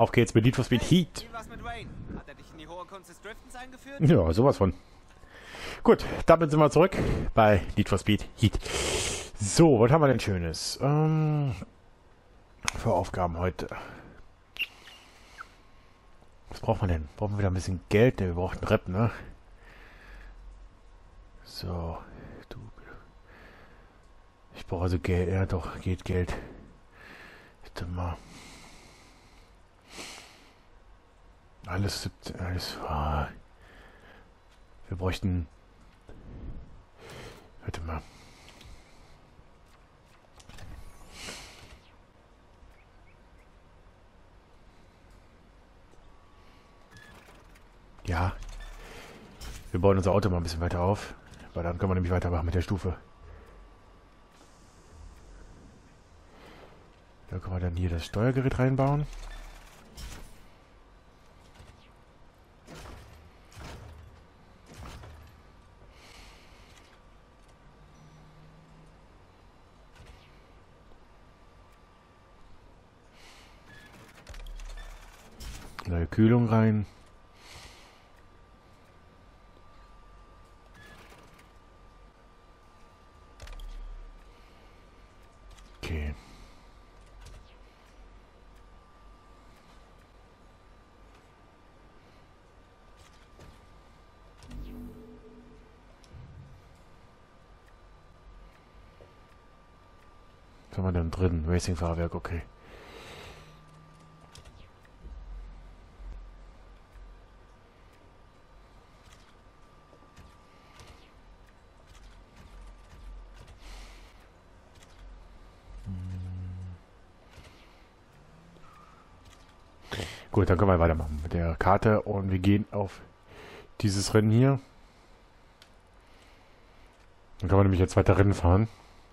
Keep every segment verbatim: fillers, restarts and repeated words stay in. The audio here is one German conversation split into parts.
Auf geht's mit Need for Speed Heat. Wie war's mit Wayne? Hat er dich in die hohe Kunst des Driftens eingeführt? Ja, sowas von. Gut, damit sind wir zurück bei Need for Speed Heat. So, was haben wir denn Schönes? Ähm, für Aufgaben heute. Was braucht man denn? Brauchen wir wieder ein bisschen Geld? Ne, wir brauchen einen Rep, ne? So, du. Ich brauche also Geld. Ja, doch, geht Geld. Bitte mal. Alles, alles. Ah. Wir bräuchten. Warte mal. Ja. Wir bauen unser Auto mal ein bisschen weiter auf, weil dann können wir nämlich weitermachen mit der Stufe. Da können wir dann hier das Steuergerät reinbauen. Neue Kühlung rein. Okay. Was haben wir denn drin? Racing-Fahrwerk, okay. Gut, dann können wir weitermachen mit der Karte und wir gehen auf dieses Rennen hier. Dann können wir nämlich jetzt weiter Rennen fahren.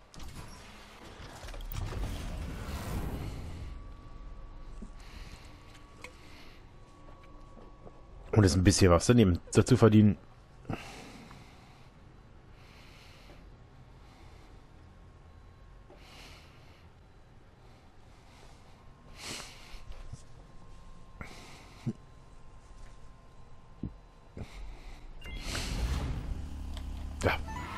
Und es ist ein bisschen was daneben dazu verdienen. Ja.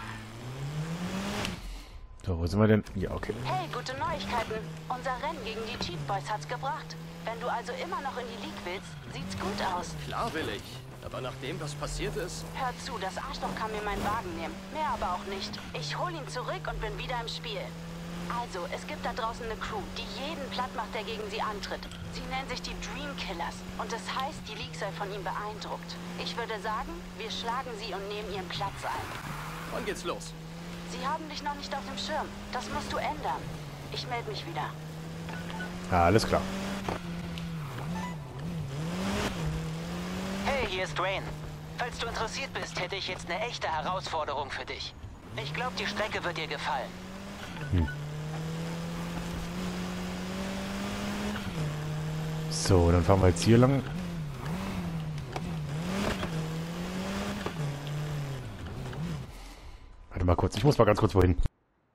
So, wo sind wir denn? Ja, okay. Hey, gute Neuigkeiten. Unser Rennen gegen die Cheat Boys hat's gebracht. Wenn du also immer noch in die League willst, sieht's gut aus. Klar will ich. Aber nach dem, was passiert ist... Hör zu, das Arschloch kann mir meinen Wagen nehmen. Mehr aber auch nicht. Ich hol ihn zurück und bin wieder im Spiel. Also, es gibt da draußen eine Crew, die jeden platt macht, der gegen sie antritt. Sie nennen sich die Dream Killers. Und das heißt, die League sei von ihm beeindruckt. Ich würde sagen, wir schlagen sie und nehmen ihren Platz ein. Wann geht's los? Sie haben dich noch nicht auf dem Schirm. Das musst du ändern. Ich melde mich wieder. Ja, alles klar. Hey, hier ist Wayne. Falls du interessiert bist, hätte ich jetzt eine echte Herausforderung für dich. Ich glaube, die Strecke wird dir gefallen. Hm. So, dann fahren wir jetzt hier lang. Warte mal kurz, ich muss mal ganz kurz wohin.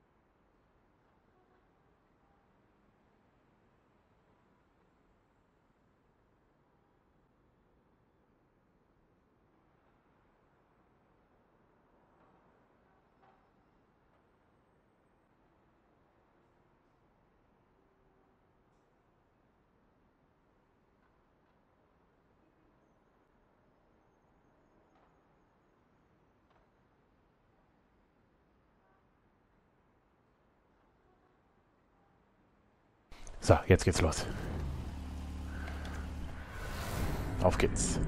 So, jetzt geht's los. Auf geht's.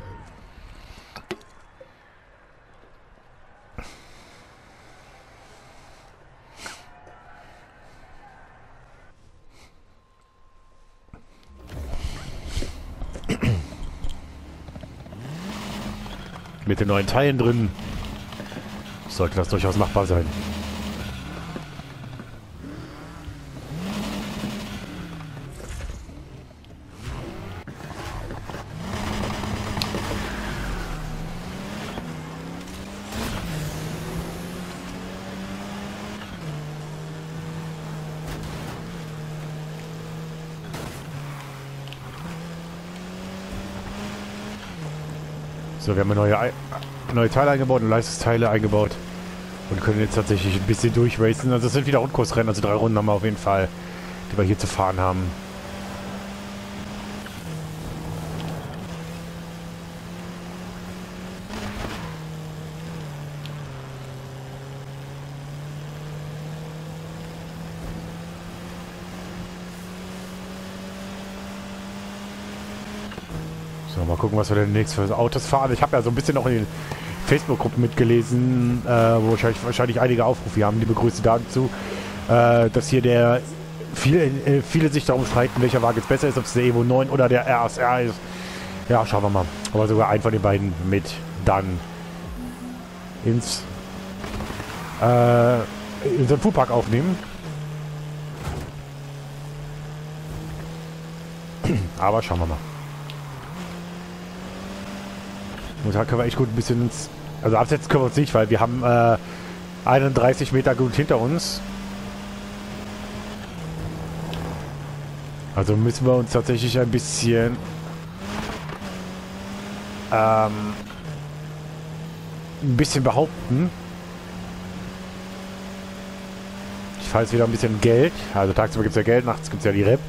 Mit den neuen Teilen drin sollte das durchaus machbar sein. So, wir haben neue, Ei neue Teile eingebaut und Leistungsteile eingebaut. Und können jetzt tatsächlich ein bisschen durchracen. Also es sind wieder Rundkursrennen, also drei Runden haben wir auf jeden Fall, die wir hier zu fahren haben. So, mal gucken, was wir denn nächstes für Autos fahren. Ich habe ja so ein bisschen auch in den Facebook-Gruppen mitgelesen, äh, wo wahrscheinlich, wahrscheinlich einige Aufrufe haben. Liebe Grüße dazu, äh, dass hier der viele, äh, viele sich darum streiten, welcher Wagen jetzt besser ist, ob es der Evo neun oder der R S R ist. Ja, schauen wir mal. Aber sogar einen von den beiden mit dann ins äh, in so einen Fuhrpark aufnehmen. Aber schauen wir mal. Und da können wir echt gut ein bisschen ins... Also absetzen können wir uns nicht, weil wir haben äh, einunddreißig Meter gut hinter uns. Also müssen wir uns tatsächlich ein bisschen... Ähm, ein bisschen behaupten. Ich fahre jetzt wieder ein bisschen Geld. Also tagsüber gibt es ja Geld, nachts gibt es ja die Rep.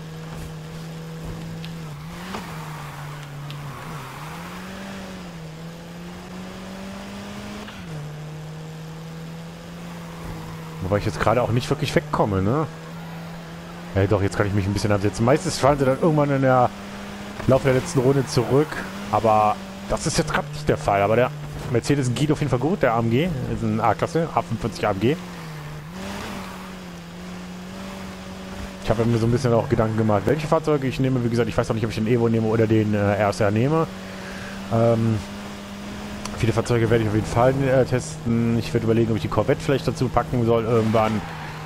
Wobei ich jetzt gerade auch nicht wirklich wegkomme, ne? Ja doch, jetzt kann ich mich ein bisschen absetzen. Meistens fallen sie dann irgendwann in der Laufe der letzten Runde zurück. Aber das ist jetzt gerade nicht der Fall. Aber der Mercedes geht auf jeden Fall gut. Der A M G ist ein A-Klasse, A fünfundvierzig A M G. Ich habe mir so ein bisschen auch Gedanken gemacht, welche Fahrzeuge ich nehme. Wie gesagt, ich weiß noch nicht, ob ich den Evo nehme oder den äh, R S R nehme. Ähm... Viele Fahrzeuge werde ich auf jeden Fall äh, testen. Ich werde überlegen, ob ich die Corvette vielleicht dazu packen soll irgendwann.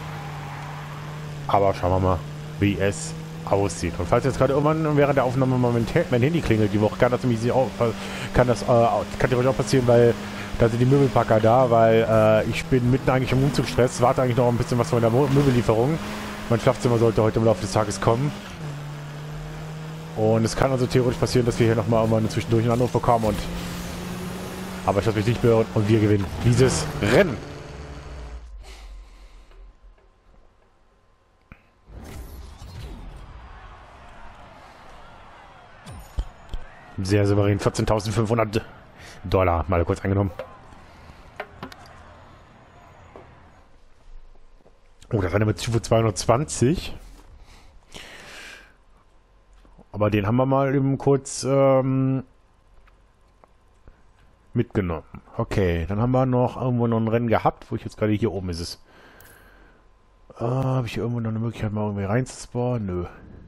Aber schauen wir mal, wie es aussieht. Und falls jetzt gerade irgendwann während der Aufnahme mal mein, mein Handy klingelt die Woche, kann das nämlich auch, kann das äh, kann theoretisch auch passieren, weil da sind die Möbelpacker da, weil äh, ich bin mitten eigentlich im Umzugsstress, warte eigentlich noch ein bisschen was von der Mo Möbellieferung. Mein Schlafzimmer sollte heute im Laufe des Tages kommen. Und es kann also theoretisch passieren, dass wir hier nochmal irgendwann zwischendurch einen Anruf bekommen und aber ich lasse mich nicht beirren und wir gewinnen dieses Rennen. Sehr souverän. vierzehntausendfünfhundert Dollar. Mal kurz angenommen. Oh, das Rennen mit zweihundertzwanzig. Aber den haben wir mal eben kurz... Ähm, mitgenommen. Okay, dann haben wir noch irgendwo noch ein Rennen gehabt, wo ich jetzt gerade hier oben ist es. Äh, habe ich hier irgendwo noch eine Möglichkeit, mal irgendwie reinzuspawnen? Nö.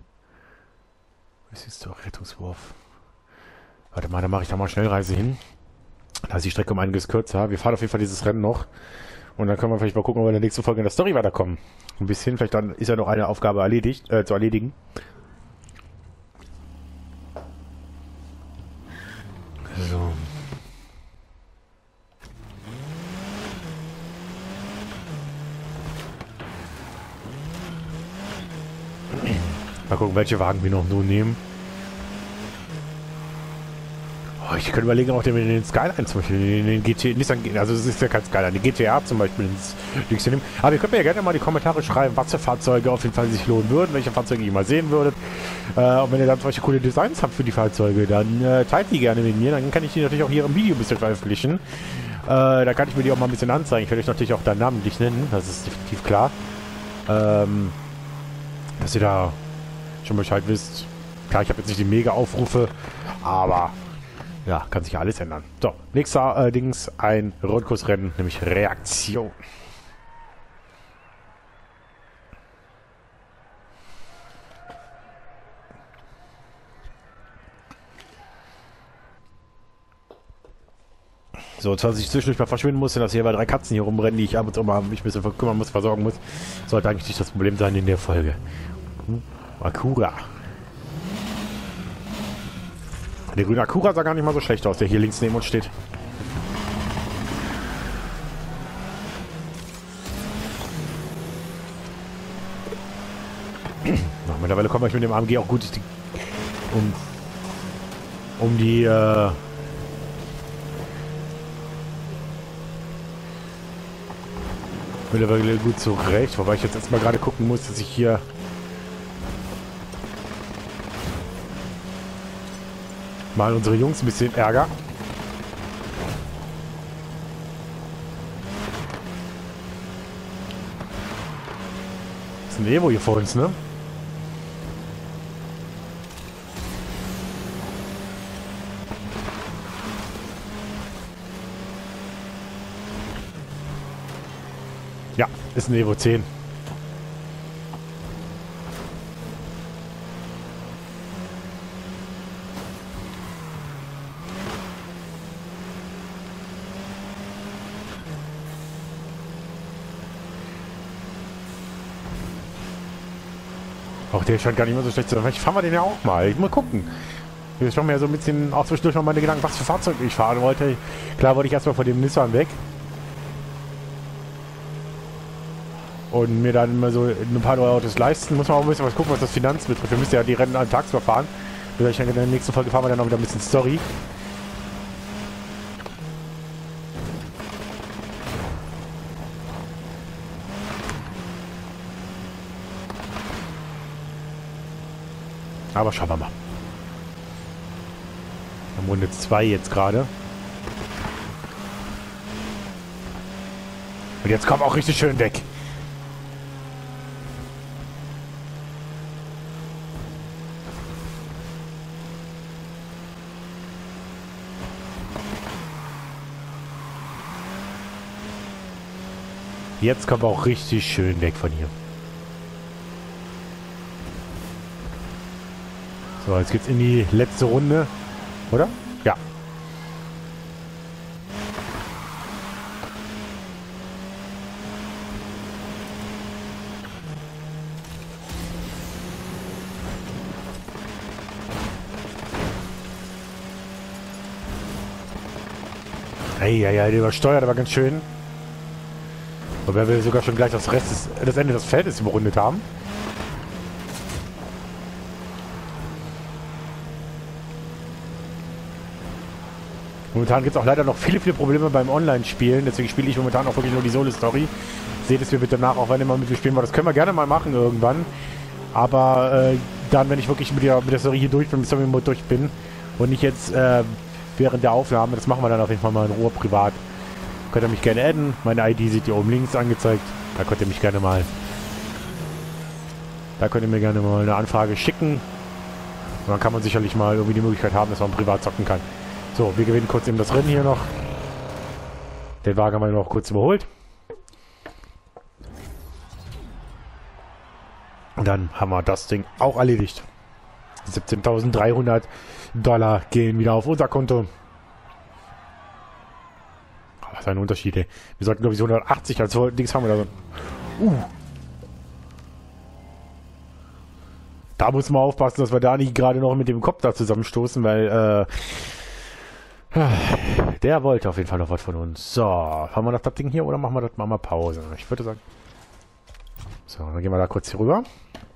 Was ist doch Rettungswurf? Warte mal, da mache ich da mal Schnellreise hin. Da ist die Strecke um einiges kürzer. Wir fahren auf jeden Fall dieses Rennen noch. Und dann können wir vielleicht mal gucken, ob wir in der nächsten Folge in der Story weiterkommen. Ein bisschen, vielleicht dann ist ja noch eine Aufgabe erledigt, äh, zu erledigen. So. Mal gucken, welche Wagen wir noch nur nehmen. Oh, ich könnte überlegen, auch den, den Skyline zum Beispiel, den, den G T, Nissan, also es ist ja kein Skyline, den G T R zum Beispiel ins nächste nehmen. Aber ihr könnt mir ja gerne mal in die Kommentare schreiben, was für Fahrzeuge auf jeden Fall sich lohnen würden, welche Fahrzeuge ihr mal sehen würdet. Äh, und wenn ihr dann solche coole Designs habt für die Fahrzeuge, dann äh, teilt die gerne mit mir, dann kann ich die natürlich auch hier im Video ein bisschen veröffentlichen. Äh, da kann ich mir die auch mal ein bisschen anzeigen. Ich werde euch natürlich auch da namentlich nennen, das ist definitiv klar. Ähm, dass ihr da schon Bescheid wisst. Klar, ich habe jetzt nicht die Mega-Aufrufe, aber ja, kann sich ja alles ändern. So, nächster allerdings ein Rundkursrennen, nämlich Reaktion. So, dass ich zwischendurch mal verschwinden musste, dass hier bei drei Katzen hier rumrennen, die ich ab und zu mal mich ein bisschen kümmern muss, versorgen muss, sollte eigentlich nicht das Problem sein in der Folge. Hm? Acura. Der grüne Acura sah gar nicht mal so schlecht aus, der hier links neben uns steht. Na, mittlerweile kommen wir mit dem A M G auch gut die, um, um die äh, mittlerweile gut zurecht, wobei ich jetzt erstmal gerade gucken muss, dass ich hier mal unsere Jungs ein bisschen ärger. Das ist ein Evo hier vor uns, ne? Ja, ist ein Evo zehn. Auch der scheint gar nicht mehr so schlecht zu sein. Vielleicht fahren wir den ja auch mal. Ich muss gucken. Ich schaue mir ja so ein bisschen auch zwischendurch noch meine Gedanken, was für Fahrzeug ich fahren wollte. Klar wollte ich erstmal von dem Nissan weg. Und mir dann immer so ein paar neue Autos leisten. Muss man auch ein bisschen was gucken, was das Finanz betrifft. Wir müssen ja die Rennen an tagsüber fahren. Ich denke, in der nächsten Folge fahren wir dann auch wieder ein bisschen Story. Aber schauen wir mal. Wir haben Runde zwei jetzt gerade. Und jetzt kommen auch richtig schön weg. Jetzt kommen wir auch richtig schön weg von hier. So, jetzt geht's in die letzte Runde. Oder? Ja. Eieiei, der übersteuert aber ganz schön. Wobei wir sogar schon gleich das Rest des, das Ende des Feldes überrundet haben. Momentan gibt es auch leider noch viele, viele Probleme beim Online-Spielen. Deswegen spiele ich momentan auch wirklich nur die Solo-Story. Seht es mir bitte nach, auch wenn ihr mal mit mir spielen wollt. Das können wir gerne mal machen irgendwann. Aber äh, dann, wenn ich wirklich mit der, mit der Story hier durch bin, mit Story Mode durch bin und nicht jetzt äh, während der Aufnahme, das machen wir dann auf jeden Fall mal in Ruhe privat. Könnt ihr mich gerne adden. Meine I D seht ihr oben links angezeigt. Da könnt ihr mich gerne mal... Da könnt ihr mir gerne mal eine Anfrage schicken. Und dann kann man sicherlich mal irgendwie die Möglichkeit haben, dass man privat zocken kann. So, wir gewinnen kurz eben das Rennen hier noch. Den Wagen haben wir noch kurz überholt. Und dann haben wir das Ding auch erledigt. siebzehntausenddreihundert Dollar gehen wieder auf unser Konto. Was ist ein Unterschied, ey. Wir sollten, glaube ich, so hundertachtzig als Dings haben wir da so. Uh. Da muss man aufpassen, dass wir da nicht gerade noch mit dem Kopf da zusammenstoßen, weil, äh, der wollte auf jeden Fall noch was von uns. So, haben wir noch das Ding hier oder machen wir das mal, mal Pause? Ich würde sagen. So, dann gehen wir da kurz hier rüber.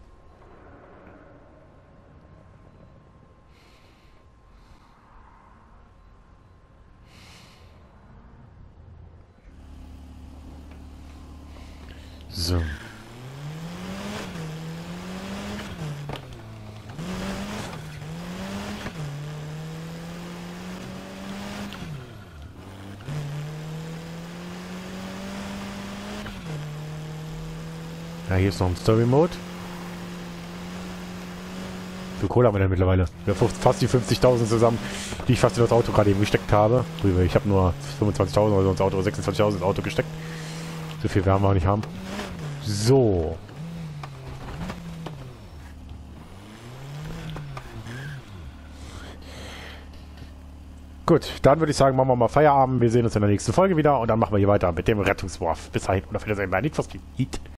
So. Ja, hier ist noch ein Story Mode. Wie viel Kohle haben wir denn mittlerweile? Wir haben fast die fünfzigtausend zusammen, die ich fast in das Auto gerade eben gesteckt habe. Ich habe nur fünfundzwanzigtausend oder so ins Auto, sechsundzwanzigtausend ins Auto gesteckt. So viel werden wir auch nicht haben. So. Gut, dann würde ich sagen, machen wir mal Feierabend. Wir sehen uns in der nächsten Folge wieder und dann machen wir hier weiter mit dem Rettungswurf. Bis dahin und auf Wiedersehen bei Need for Speed.